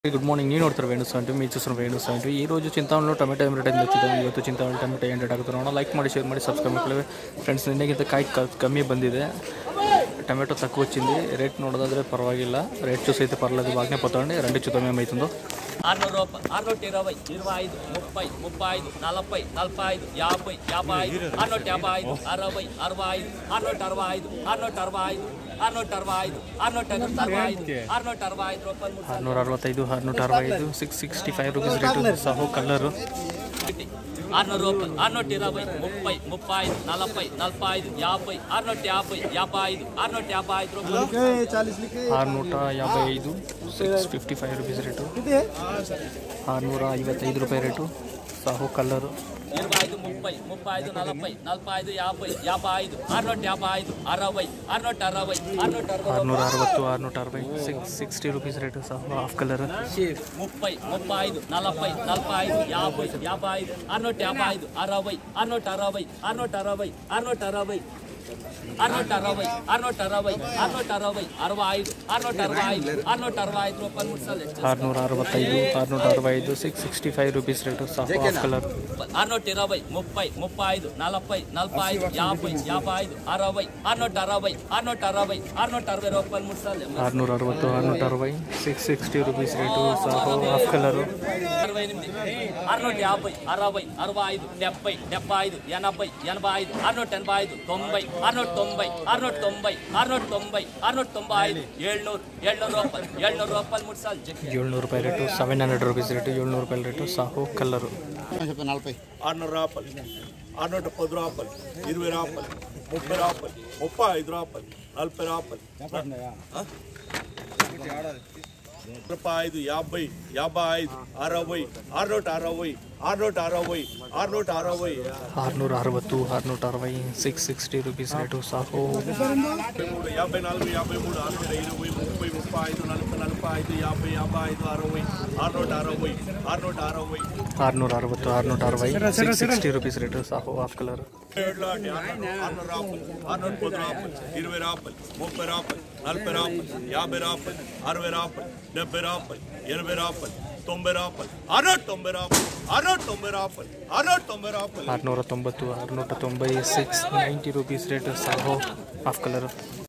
good morning नी नोड़ता वेणुस्वामी मी चूस वेणुस्वामी Chintamani tomato rate अच्छी Chintamani tomato rate आगो लाइक शेर सब्सक्राइब फ्रेंड्स निन्ने काई कमी बंदिदे टमेटो तक्कुव वच्चिंदी रेट नोडोदाद्रे पर्वागिल्ल रेट चूसैते पर्वालेदु बागाने पोतंడి रंడి చూద్దాం ఏమైతుందో 600 రూపాయలు 620 25 30 35 40 45 50 55 655 60 65 665 665 665 rupees rate saho color 600 రూపాయలు 620 30 35 40 45 50 650 55 655 655 rupees rate 655 rupees rate saho color 25 30 35 40 45 50 55 655 60 660 660 rupees rate saho half color 30 35 40 45 50 55 655 60 660 660 665 665 rupees rate saho half color 620 30 35 40 45 50 55 60 660 660 rupees rate saho half color 650 60 65 70 75 80 85 685 90 690 690 690 695 700 రూపాయలు 700 రూపాయలు రేటు 700 రూపీస్ రేటు 700 రూపాయల రేటు సాహో కలర్ 600 రూపాయలు 610 రూపాయలు 20 రూపాయలు 30 రూపాయలు 35 రూపాయలు 40 రూపాయలు 50 55 60 660 660 rupees rate saho 54 53 20 30 35 40 45 660 rupees rate saho half color 610 690 690 690 rupees rate saho half color